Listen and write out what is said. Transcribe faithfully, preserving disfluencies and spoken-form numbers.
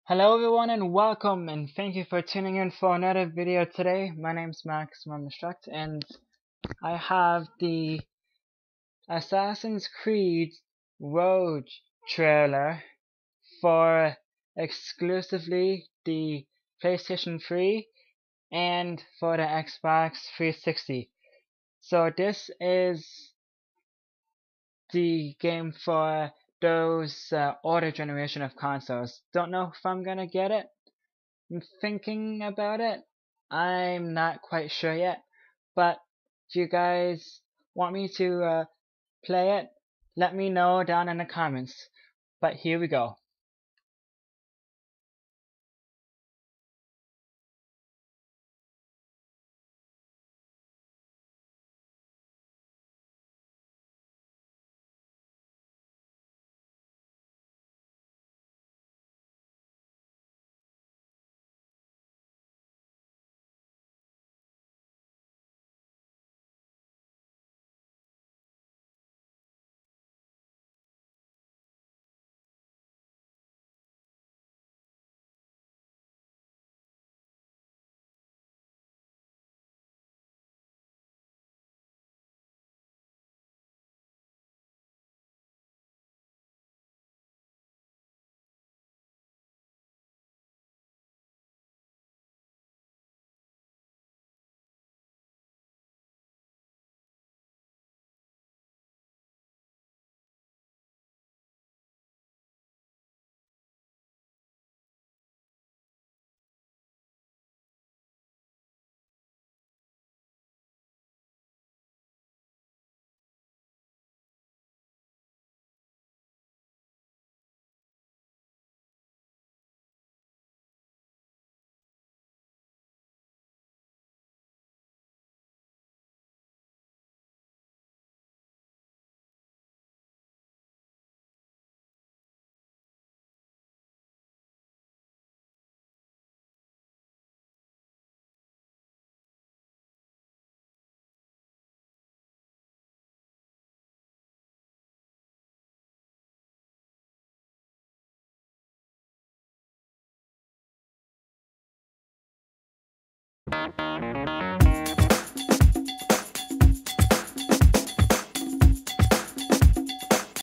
Hello everyone and welcome and thank you for tuning in for another video today. My name's Max Destruct and I have the Assassin's Creed Rogue trailer for exclusively the PlayStation three and for the Xbox three sixty. So this is the game for those uh, older generation of consoles. Don't know if I'm gonna get it. I'm thinking about it. I'm not quite sure yet. But if you guys want me to uh, play it, let me know down in the comments. But here we go.